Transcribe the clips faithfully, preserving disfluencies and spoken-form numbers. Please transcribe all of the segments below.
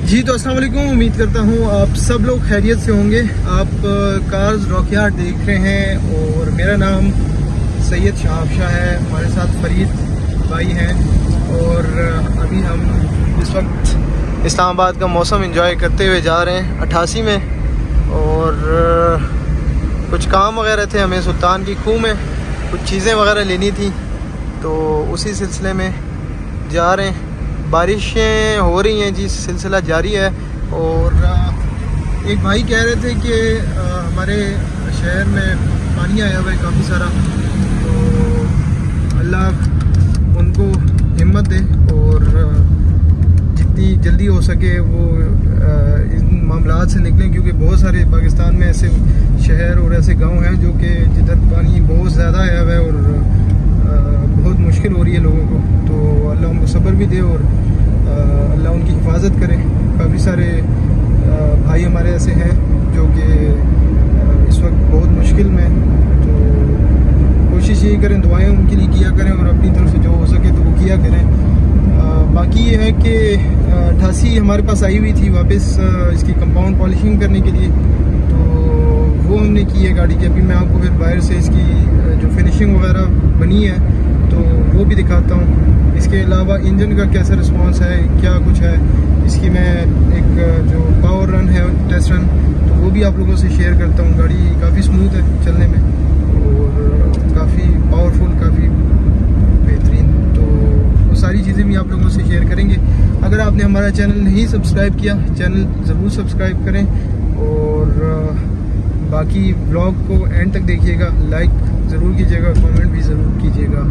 जी तो अस्सलाम वालेकुम, उम्मीद करता हूँ आप सब लोग खैरियत से होंगे। आप कार्स रॉकयार्ड देख रहे हैं और मेरा नाम सैयद शाहब शाह है। हमारे साथ फरीद भाई हैं और अभी हम इस वक्त इस्लामाबाद का मौसम एंजॉय करते हुए जा रहे हैं अट्ठासी में। और कुछ काम वगैरह थे हमें सुल्तान की खूह में, कुछ चीज़ें वगैरह लेनी थी, तो उसी सिलसिले में जा रहे हैं। बारिशें हो रही हैं जी, सिलसिला जारी है। और एक भाई कह रहे थे कि हमारे शहर में पानी आया हुआ है काफ़ी सारा, तो अल्लाह उनको हिम्मत दे और जितनी जल्दी हो सके वो इन मामलात से निकलें, क्योंकि बहुत सारे पाकिस्तान में ऐसे शहर और ऐसे गांव हैं जो कि जिधर पानी बहुत ज़्यादा आया हुआ है और बहुत मुश्किल हो रही है लोगों को। तो अल्लाह उनको सब्र भी दे और अल्लाह उनकी हिफाजत करे। काफ़ी सारे भाई हमारे ऐसे हैं जो कि इस वक्त बहुत मुश्किल में, तो कोशिश यही करें, दुआएं उनके लिए किया करें और अपनी तरफ से जो हो सके तो वो किया करें। बाकी ये है कि अट्ठासी हमारे पास आई हुई थी वापस इसकी कंपाउंड पॉलिशिंग करने के लिए, तो वो हमने की है गाड़ी की। अभी मैं आपको फिर बाहर से इसकी जो फिनिशिंग वगैरह बनी है तो वो भी दिखाता हूँ। इसके अलावा इंजन का कैसा रिस्पांस है, क्या कुछ है इसकी, मैं एक जो पावर रन है टेस्ट रन, तो वो भी आप लोगों से शेयर करता हूँ। गाड़ी काफ़ी स्मूथ है चलने में और काफ़ी पावरफुल, काफ़ी बेहतरीन, तो वो सारी चीज़ें भी आप लोगों से शेयर करेंगे। अगर आपने हमारा चैनल नहीं सब्सक्राइब किया, चैनल ज़रूर सब्सक्राइब करें और बाकी ब्लॉग को एंड तक देखिएगा, लाइक ज़रूर कीजिएगा, कमेंट भी ज़रूर कीजिएगा।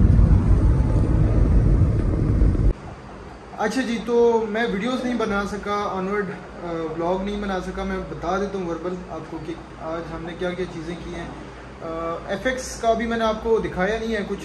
अच्छा जी, तो मैं वीडियोस नहीं बना सका, ऑनवर्ड व्लॉग नहीं बना सका। मैं बता देता हूँ वर्बल आपको कि आज हमने क्या क्या चीज़ें की हैं। एफएक्स का भी मैंने आपको दिखाया नहीं है कुछ,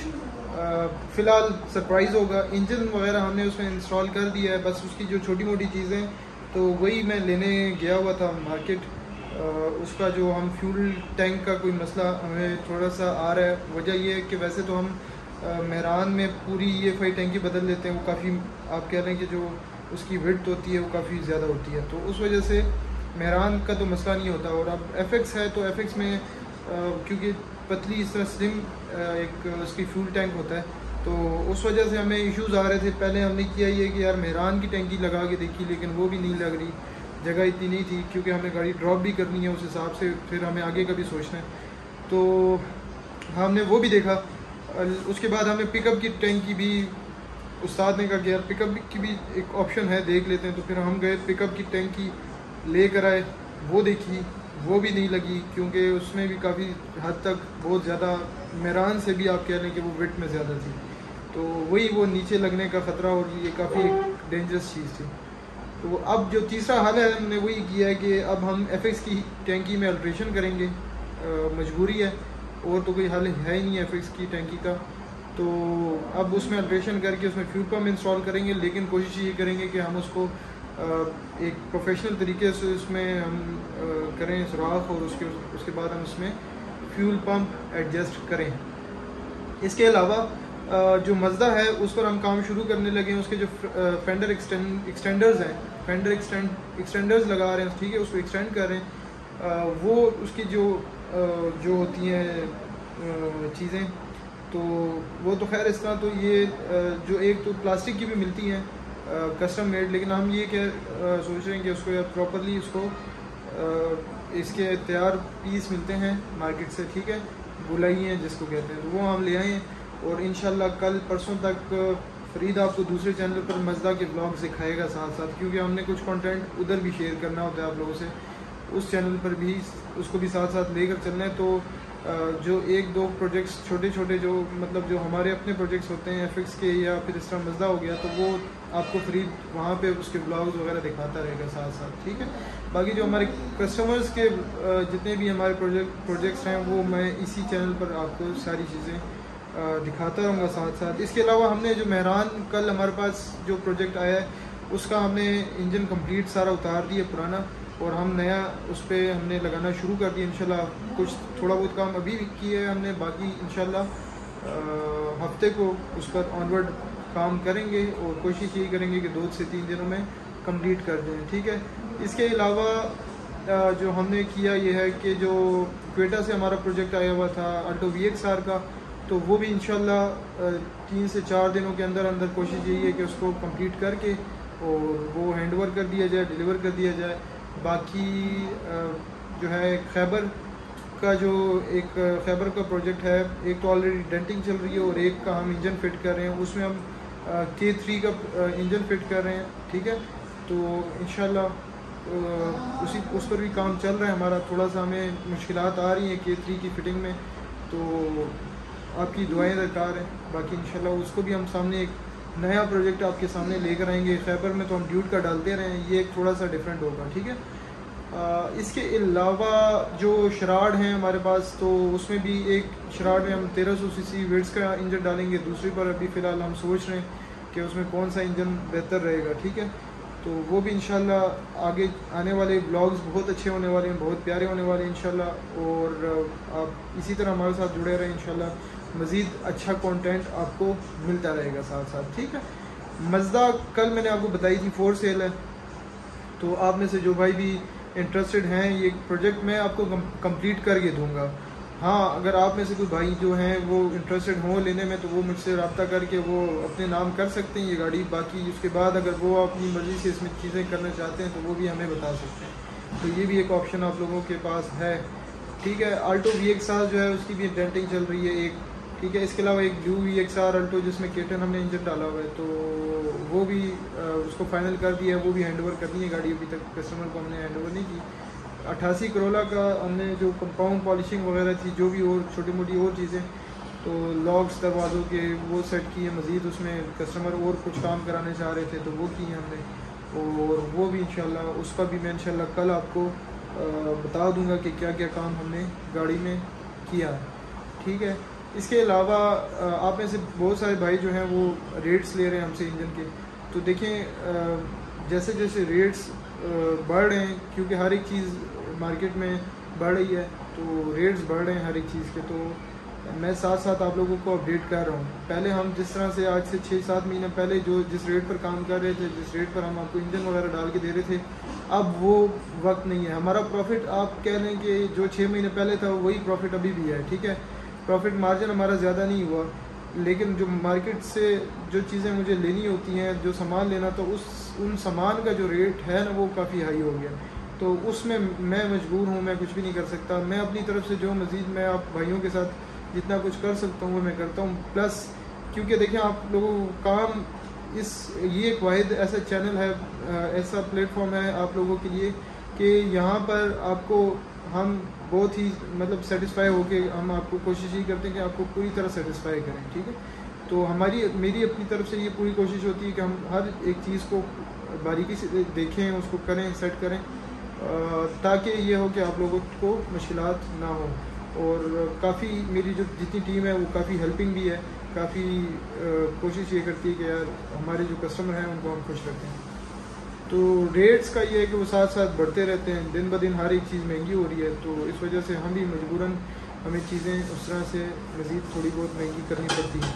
फ़िलहाल सरप्राइज़ होगा। इंजन वगैरह हमने उसमें इंस्टॉल कर दिया है, बस उसकी जो छोटी मोटी चीज़ें तो वही मैं लेने गया हुआ था मार्केट। उसका जो हम फ्यूल टैंक का कोई मसला हमें थोड़ा सा आ रहा है। वजह यह है कि वैसे तो हम मेहरान में पूरी ये फाई टैंकी बदल लेते हैं, वो काफ़ी आप कह रहे हैं कि जो उसकी विड्थ होती है वो काफ़ी ज़्यादा होती है, तो उस वजह से मेहरान का तो मसला नहीं होता। और अब एफएक्स है तो एफएक्स में क्योंकि पतली इस तरह स्लिम एक उसकी फ्यूल टैंक होता है, तो उस वजह से हमें इश्यूज़ आ रहे थे। पहले हमने किया ये कि यार मेहरान की टैंकी लगा के देखी, लेकिन वो भी नहीं लग रही, जगह इतनी नहीं थी, क्योंकि हमें गाड़ी ड्रॉप भी करनी है उस हिसाब से, फिर हमें आगे का भी सोचना है। तो हमने वो भी देखा। उसके बाद हमें पिकअप की टैंकी भी उस्ताद ने कहा कि यार पिकअप की भी एक ऑप्शन है, देख लेते हैं। तो फिर हम गए पिकअप की टैंकी लेकर आए, वो देखी, वो भी नहीं लगी, क्योंकि उसमें भी काफ़ी हद तक बहुत ज़्यादा मेहरान से भी आप कह रहे हैं कि वो वेट में ज़्यादा थी, तो वही वो नीचे लगने का ख़तरा और ये काफ़ी डेंजरस चीज़ थी। तो अब जो तीसरा हल है हमने वही किया है कि अब हम एफएक्स की टैंकी में अल्ट्रेशन करेंगे, मजबूरी है, और तो कोई हल है ही नहीं एफएक्स की टैंकी का। तो अब उसमें अल्ट्रेशन करके उसमें फ्यूल पम्प इंस्टॉल करेंगे, लेकिन कोशिश ये करेंगे कि हम उसको एक प्रोफेशनल तरीके से उसमें हम करें सुराख, और उसके उसके बाद हम उसमें फ्यूल पम्प एडजस्ट करें। इसके अलावा जो मज़दा है उस पर हम काम शुरू करने लगे हैं। उसके जो फेंडर एक्सटेंड एक्सटेंडर्स हैं, फेंडर एक्सटेंड एक्सटेंडर्स लगा रहे हैं, ठीक है, उसको एक्सटेंड कर रहे हैं। वो उसकी जो जो होती हैं चीज़ें, तो वो तो खैर इस तरह तो ये जो एक तो प्लास्टिक की भी मिलती हैं कस्टम मेड, लेकिन हम ये क्या सोच रहे हैं कि उसको यार प्रॉपरली उसको इसके तैयार पीस मिलते हैं मार्केट से, ठीक है, बुलाई हैं जिसको कहते हैं, तो वो हम ले आए हैं। और इंशाल्लाह कल परसों तक फरीद आपको दूसरे चैनल पर मज़दा के ब्लॉग्स दिखाएगा साथ साथ, क्योंकि हमने कुछ कंटेंट उधर भी शेयर करना होता है आप लोगों से, उस चैनल पर भी उसको भी साथ साथ लेकर चलना है। तो जो एक दो प्रोजेक्ट्स छोटे छोटे जो मतलब जो हमारे अपने प्रोजेक्ट्स होते हैं एफएक्स के, या फिर इस तरह मज़दा हो गया, तो वो आपको फरीद वहाँ पे उसके ब्लॉग्स वगैरह दिखाता रहेगा साथ साथ, ठीक है। बाकी जो हमारे कस्टमर्स के जितने भी हमारे प्रोजेक्ट प्रोजेक्ट्स हैं वो मैं इसी चैनल पर आपको सारी चीज़ें दिखाता रहूँगा साथ साथ। इसके अलावा हमने जो मेहरान कल हमारे पास जो प्रोजेक्ट आया है उसका हमने इंजन कंप्लीट सारा उतार दिया पुराना, और हम नया उस पर हमने लगाना शुरू कर दिया इंशाल्लाह। कुछ थोड़ा बहुत काम अभी भी किया है हमने, बाकी इंशाल्लाह हफ्ते को उस पर ऑनवर्ड काम करेंगे और कोशिश यही करेंगे कि दो से तीन दिनों में कंप्लीट कर दें, ठीक है। इसके अलावा जो हमने किया ये है कि जो क्वेटा से हमारा प्रोजेक्ट आया हुआ था अल्टो वी एक्स आर का, तो वो भी इंशाल्लाह तीन से चार दिनों के अंदर अंदर कोशिश यही है कि उसको कंप्लीट करके और वो हैंड ओवर कर दिया जाए, डिलीवर कर दिया जाए। बाकी जो है खैबर का जो एक खैबर का प्रोजेक्ट है, एक तो ऑलरेडी डेंटिंग चल रही है और एक का हम इंजन फिट कर रहे हैं, उसमें हम के थ्री का इंजन फिट कर रहे हैं, ठीक है। तो इंशाल्लाह उसी उस पर भी काम चल रहा है हमारा। थोड़ा सा हमें मुश्किलात आ रही हैं के थ्री की फ़िटिंग में, तो आपकी दुआएं दरकार है। बाकी इंशाल्लाह उसको भी हम सामने एक नया प्रोजेक्ट आपके सामने लेकर आएंगे। खैबर में तो हम ड्यूट का डालते रहे हैं, ये एक थोड़ा सा डिफरेंट होगा, ठीक है। आ, इसके अलावा जो शराड हैं हमारे पास, तो उसमें भी एक शराड में हम तेरह सौ सी सी विड्स का इंजन डालेंगे, दूसरी पर अभी फ़िलहाल हम सोच रहे हैं कि उसमें कौन सा इंजन बेहतर रहेगा, ठीक है। तो वो भी इंशाल्लाह आगे आने वाले ब्लॉग्स बहुत अच्छे होने वाले हैं, बहुत प्यारे होने वाले हैं इंशाल्लाह। और आप इसी तरह हमारे साथ जुड़े रहें, इंशाल्लाह मज़ीद अच्छा कंटेंट आपको मिलता रहेगा साथ साथ, ठीक है। मज़दा कल मैंने आपको बताई थी फोर सेल है, तो आप में से जो भाई भी इंटरेस्टेड हैं ये प्रोजेक्ट मैं आपको कंप्लीट करके दूंगा। हाँ, अगर आप में से कोई भाई जो हैं वो इंटरेस्टेड हों लेने में, तो वो मुझसे रब्ता करके वो अपने नाम कर सकते हैं ये गाड़ी। बाकी उसके बाद अगर वो अपनी मर्ज़ी से इसमें चीज़ें करना चाहते हैं तो वो भी हमें बता सकते हैं, तो ये भी एक ऑप्शन आप लोगों के पास है, ठीक है। अल्टो वी एक्स आर जो है उसकी भी डेंटिंग चल रही है एक, ठीक है। इसके अलावा एक blue V X R Alto जिसमें केटन हमने इंजन डाला हुआ है, तो वो भी उसको फाइनल कर दिया है, वो भी हैंड ओवर करनी है गाड़ी। अभी तक कस्टमर को हमने हैंड ओवर नहीं की। अट्ठासी करोला का हमने जो कंपाउंड पॉलिशिंग वगैरह थी, जो भी और छोटी मोटी और चीज़ें, तो लॉक्स दरवाज़ों के वो सेट किए। मज़ीद उसमें कस्टमर और कुछ काम कराने चाह रहे थे तो वो किए हमने, और वो भी इंशाल्लाह उसका भी मैं इंशाल्लाह कल आपको बता दूंगा कि क्या क्या काम हमने गाड़ी में किया है, ठीक है। इसके अलावा आप में से बहुत सारे भाई जो हैं वो रेट्स ले रहे हैं हमसे इंजन के, तो देखें जैसे जैसे रेट्स बढ़ रहे हैं, क्योंकि हर एक चीज़ मार्केट में बढ़ रही है, तो रेट्स बढ़ रहे हैं हर एक चीज़ के, तो मैं साथ साथ आप लोगों को अपडेट कर रहा हूँ। पहले हम जिस तरह से आज से छः सात महीने पहले जो जिस रेट पर काम कर रहे थे, जिस रेट पर हम आपको इंजन वगैरह डाल के दे रहे थे, अब वो वक्त नहीं है। हमारा प्रॉफिट आप कह लें कि जो छः महीने पहले था वही प्रॉफिट अभी भी है, ठीक है। प्रॉफिट मार्जिन हमारा ज़्यादा नहीं हुआ, लेकिन जो मार्केट से जो चीज़ें मुझे लेनी होती हैं, जो सामान लेना, तो उस उन सामान का जो रेट है ना वो काफ़ी हाई हो गया, तो उसमें मैं मजबूर हूँ, मैं कुछ भी नहीं कर सकता। मैं अपनी तरफ से जो मज़ीद मैं आप भाइयों के साथ जितना कुछ कर सकता हूँ वो मैं करता हूँ। प्लस क्योंकि देखें आप लोगों को काम इस ये एक वाहिद ऐसा चैनल है, ऐसा प्लेटफॉर्म है आप लोगों के लिए कि यहाँ पर आपको हम बहुत ही मतलब सेटिस्फाई होके हम आपको कोशिश ही करते हैं कि आपको पूरी तरह सेटिस्फाई करें, ठीक है। तो हमारी मेरी अपनी तरफ से ये पूरी कोशिश होती है कि हम हर एक चीज़ को बारीकी से देखें, उसको करें, सेट करें, ताकि ये हो कि आप लोगों को मुश्किलात ना हो। और काफ़ी मेरी जो जितनी टीम है वो काफ़ी हेल्पिंग भी है, काफ़ी कोशिश ये करती है कि यार हमारे जो कस्टमर हैं उनको हम खुश रखें। तो रेट्स का ये है कि वो साथ साथ बढ़ते रहते हैं, दिन ब दिन हर एक चीज़ महंगी हो रही है, तो इस वजह से हम भी मजबूरन हमें चीज़ें उस तरह से मज़ीद थोड़ी बहुत महंगी करनी पड़ती हैं।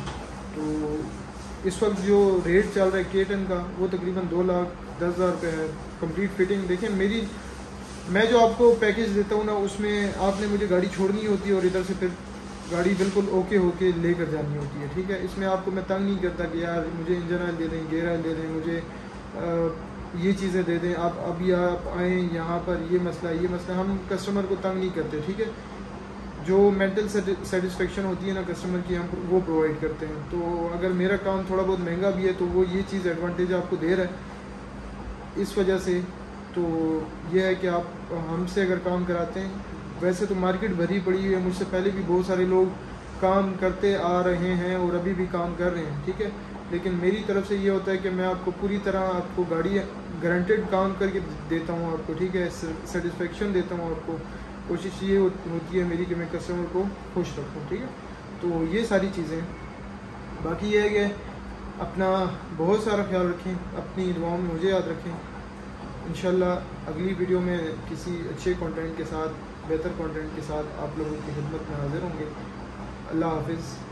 तो इस वक्त जो रेट चल रहा है के टेन का वो तकरीबन दो लाख दस हज़ार रुपये है कंप्लीट फिटिंग। देखिए मेरी मैं जो आपको पैकेज देता हूँ ना, उसमें आपने मुझे गाड़ी छोड़नी होती है और इधर से फिर गाड़ी बिल्कुल ओके होके लेकर जानी होती है, ठीक है। इसमें आपको मैं तंग नहीं करता कि यार मुझे इंजन ऑयल दे दें, गेयर ऑयल दे दें, मुझे आ, ये चीज़ें दे दें, आप अभी आप आएँ यहाँ पर, ये मसला ये मसला हम कस्टमर को तंग नहीं करते, ठीक है। जो मेंटल सेटिस्फेक्शन होती है ना कस्टमर की, हम वो प्रोवाइड करते हैं। तो अगर मेरा काम थोड़ा बहुत महंगा भी है तो वो ये चीज़ एडवांटेज आपको दे रहा है इस वजह से। तो ये है कि आप हमसे अगर काम कराते हैं, वैसे तो मार्केट भरी पड़ी हुई है, मुझसे पहले भी बहुत सारे लोग काम करते आ रहे हैं और अभी भी काम कर रहे हैं, ठीक है। लेकिन मेरी तरफ से ये होता है कि मैं आपको पूरी तरह आपको गाड़ी गारंटेड काम करके देता हूँ आपको, ठीक है, सेटिस्फेक्शन देता हूँ आपको। कोशिश ये होती है मेरी कि मैं कस्टमर को खुश रखूँ, ठीक है। तो ये सारी चीज़ें, बाकी ये है कि अपना बहुत सारा ख्याल रखें, अपनी दुआओं में मुझे याद रखें। इंशाल्लाह अगली वीडियो में किसी अच्छे कंटेंट के साथ, बेहतर कंटेंट के साथ आप लोगों की खिदमत में हाजिर होंगे। अल्लाह हाफिज़।